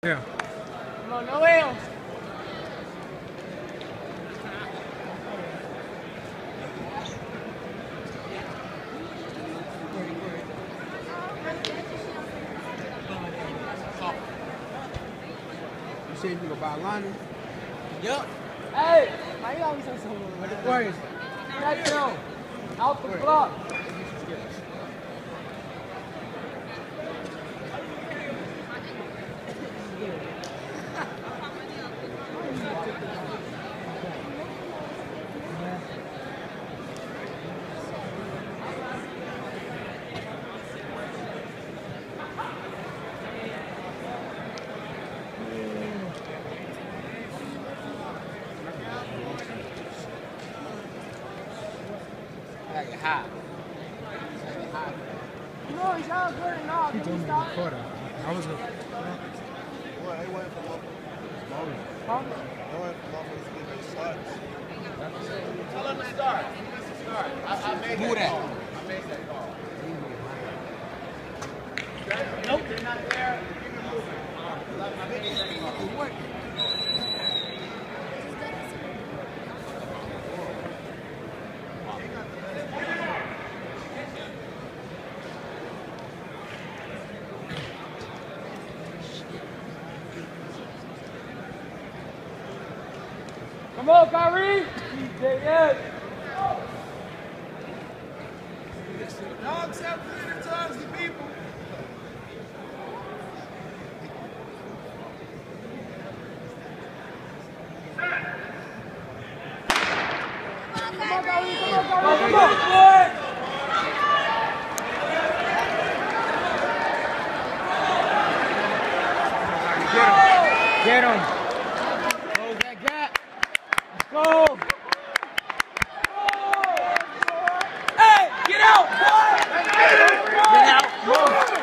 Yeah. Come on, no wheels. You said you can go buy a lining? Yup. Hey, why you always say something? Where is it? Right down. Out the block. Like hot. No, he's not good enough. He told me to record it. I was gonna. Well, they went from Huh? they went from to get starts. Tell him to start. Start. I made Who that? call. I made that call. Nope. They're not there. Keep it moving. I made that call. Come on, Kyrie. Yes. Dogs have freedom tongues to people. Come on, Kyrie. Come on, Kyrie. Come on, boy. Get him. Close that gap. Let's go. Hey, get out, boy. Get out.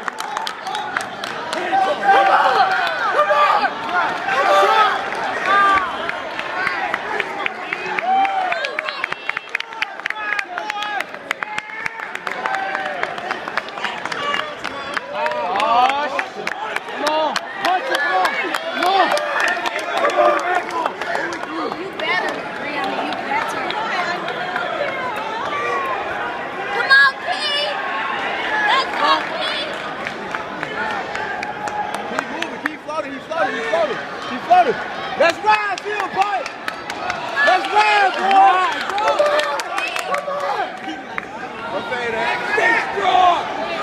He floated. Let's ride, Phil, boy. Let's ride, boy. Come on. Okay, that. Stay strong.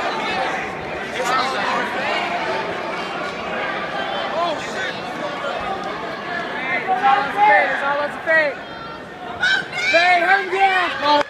Oh, shit. It's all on the fade. It's all on the fade. Fade, hurry down.